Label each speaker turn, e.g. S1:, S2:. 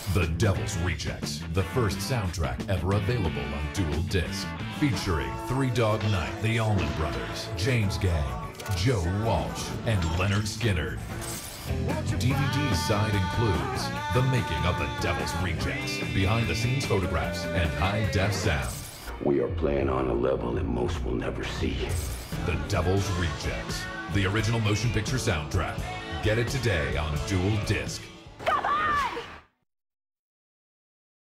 S1: The Devil's Rejects, the first soundtrack ever available on Dual Disc. Featuring Three Dog Night, the Allman Brothers, James Gang, Joe Walsh, and Leonard Skinner. DVD side includes the making of The Devil's Rejects, behind-the-scenes photographs, and high-def sound.
S2: We are playing on a level that most will never see.
S1: The Devil's Rejects, the original motion picture soundtrack. Get it today on Dual Disc.